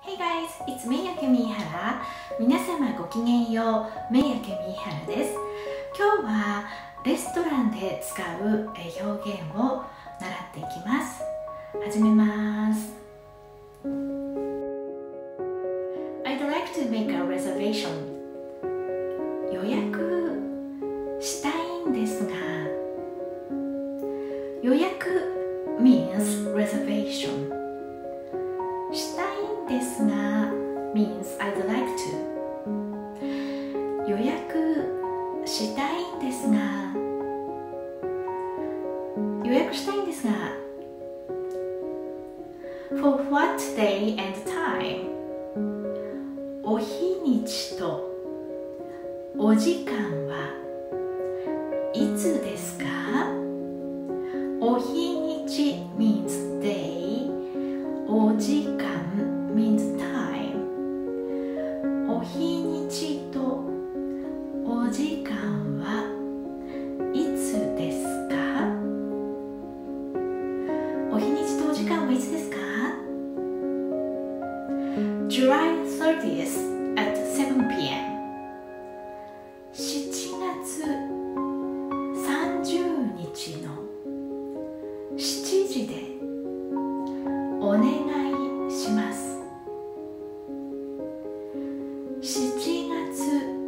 Hey guys, it's Miyake Mihara. 皆様ごきげんよう、Miyake Mihara です。今日はレストランで使う表現を習っていきます。始めます。I'd like to make a reservation. 予約したいんですが、予約 means reservation。したいんですが means I'd like to。 予約したいんですが、予約したいんですが For what day and time。 お日にちとお時間はいつですか？お日にち means day。お時間 means time。 お日にちとお時間はいつですか？お日にちとお時間はいつですか？ July 30th at 7 p.m. 7月30日の7時でお願いします。7月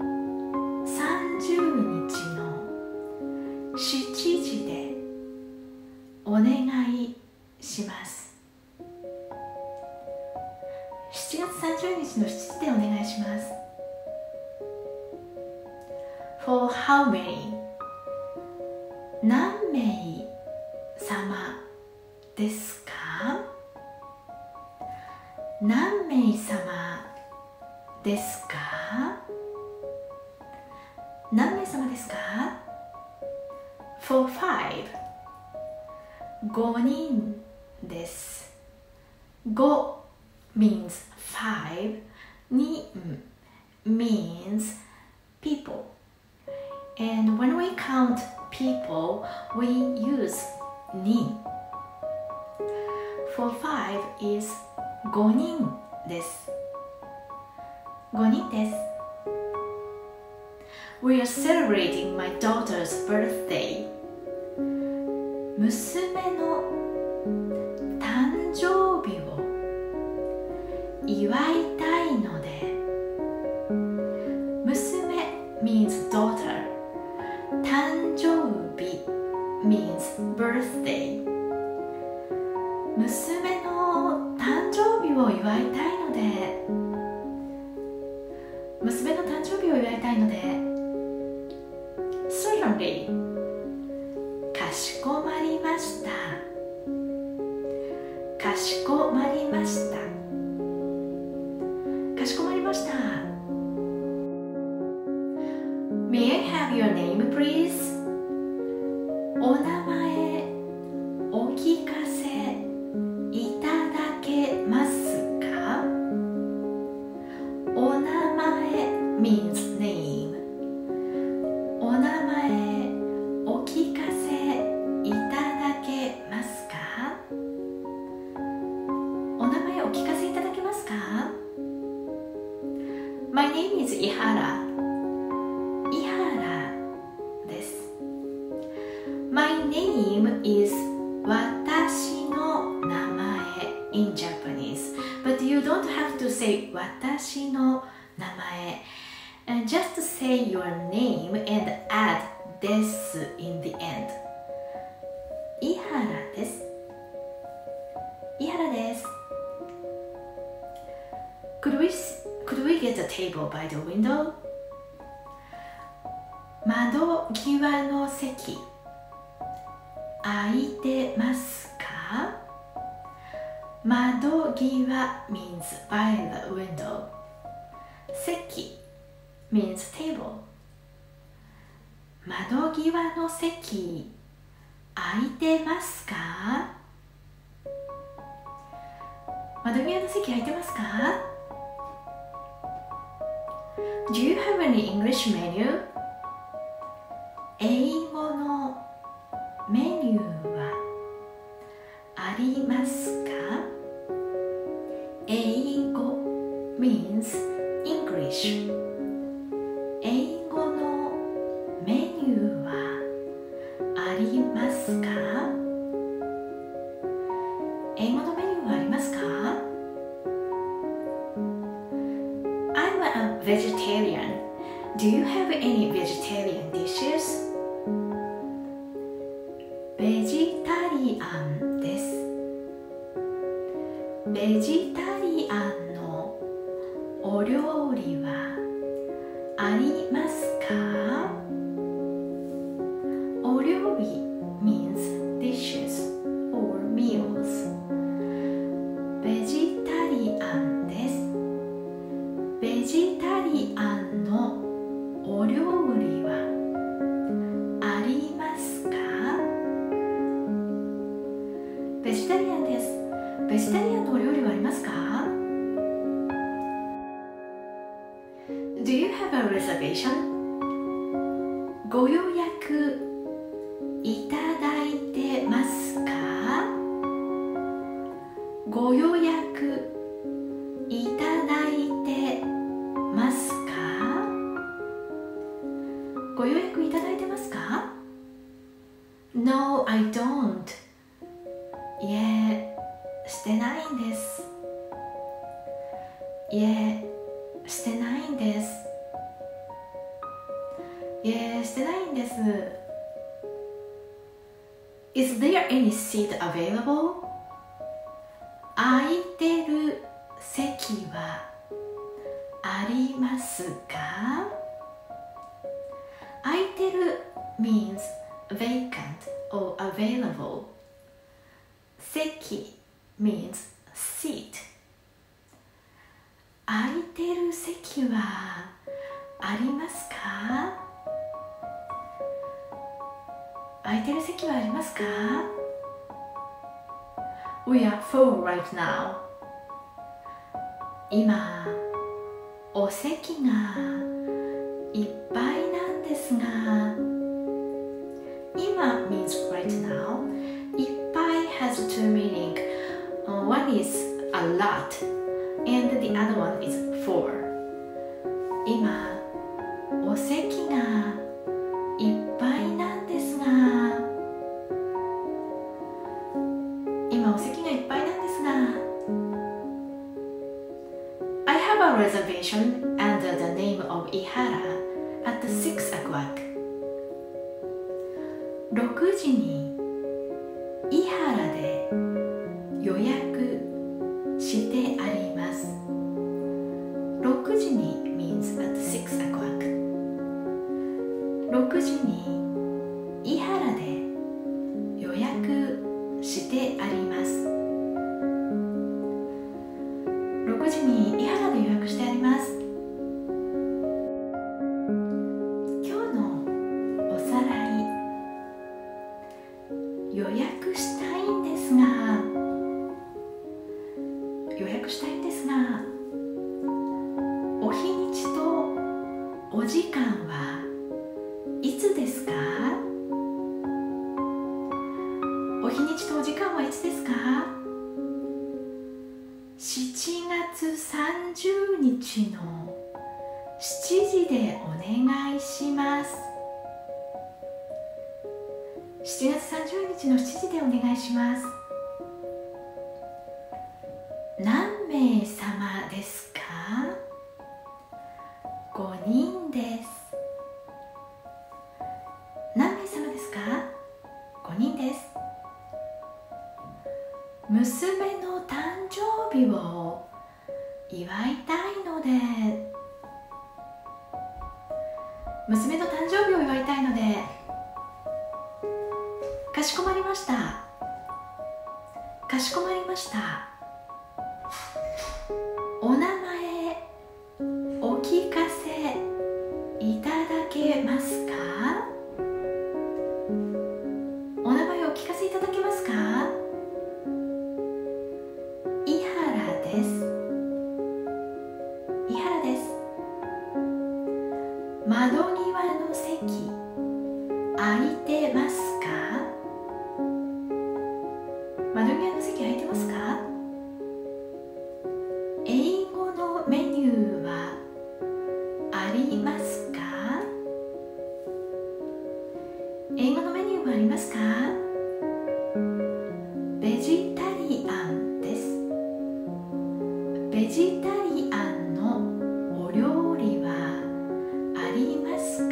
30日の7時でお願いします。7月30日の7時でお願いします。For how many？ 何名様ですか？何名様ですか？何名様ですか？ For 5。 5人です。5 means 5。2 means people. And when we count people, we use 人。For 5 is 5人です。5人です。We are celebrating my daughter's birthday. 娘の誕生日を祝いたいので、娘 means daughter。 誕生日 means birthday。 娘の誕生日を祝いたいので、娘の誕生日を祝いたいので Certainly。 かしこまりました。かしこまりました。かしこまりました。 May I have your name, please？ お名前お聞かせいただけますか？お名前 means name。 お名前お聞かせいただけますか？お名前お聞かせいただけますか？ My name is 伊原。伊原です。 My name is 私の名前 in Japanese, but you don't have to say 私の名前。 Just say your name and add です in the end。 伊原です。伊原です。 Could we get a table by the window？ 窓際の席空いてますか？窓際 means by the window。 席 means table。 窓際の席空いてますか？窓際の席空いてますか？ Do you have any English menu？ 英語のメニューはありますか？英語 means English 英語のメニューはありますか？英語のメニューはありますか？ I'm a vegetarian. Do you have any vegetarian dishes? ベジタリアンです。ベジタリアンのお料理はありますか？お料理 means dishes or meals ベジタリアンです。ベジタリアンのお料理はありますか？ベジタリアンです。ベジタリアンのお料理はありますか？ Do you have a reservation? ご予約いただいてますか？ご予約いただいてますか？ご予約いただいてますか？ No, I don't. いえ、してないんです。いえ、してないんです。いえ、してないんです。Is there any seat available? 空いてる席はありますか？空いてる means vacant or available. 席 means seat. 空いてる席はありますか？空いてる席はありますか？ We are full right now. 今、お席がいっぱいなんですが、今 means right now. いっぱい has two meaning. One is a lot and the other one is full. 今、お席がいっぱいなんですが、今お席がいっぱいなんですが、I have a reservation under the name of Ihara at 6 o'clock. 6時に伊原で予約してあります。6時に means at 6 o'clock. 6時に伊原で予約してあります。6時に伊原で予約してあります。今日のおさらい。予約したいんですが、お日にちとお時間はいつですか？お日にちとお時間はいつですか？7月30日の7時でお願いします。7月30日の7時でお願いします。何名様ですか？5人です。何名様ですか？5人です。娘の誕生日を祝いたいので、娘の誕生日を祝いたいので、かしこまりました。かしこまりました。お名前お聞かせいただけますか？お名前をお聞かせいただけますか？伊原です。伊原です。窓際の席空いてますか？窓際の席空いてますか？ メニューはありますか？英語のメニューはありますか？ベジタリアンです。ベジタリアンのお料理はありますか？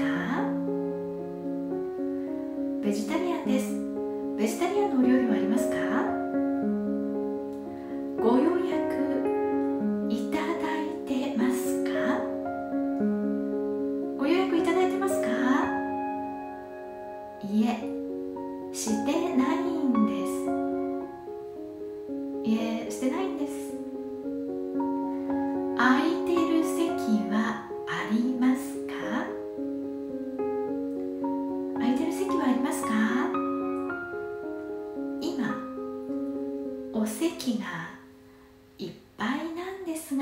ベジタリアンです。ベジタリアンのお料理はありますか？ご予約いただいてますか？ご予約いただいてますか？いえ、してないんです。いえ、してないんです。空いてる席はありますか？空いてる席はありますか？今、お席がいっぱいなんですが、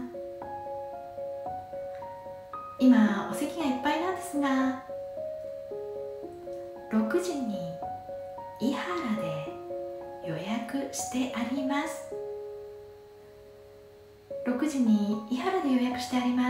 今、お席がいっぱいなんですが、6時に伊原で予約してあります。6時に伊原で予約してあります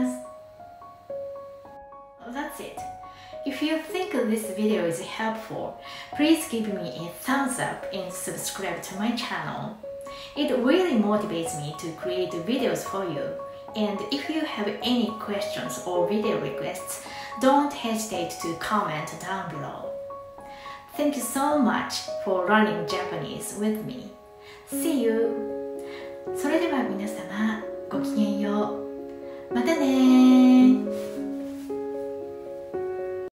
。That's it. If you think this video is helpful, please give me a thumbs up and subscribe to my channel. It really motivates me to create videos for you. And if you have any questions or video requests, don't hesitate to comment down below. Thank you so much for learning Japanese with me. See you! それでは皆様、ごきげんよう。またねー。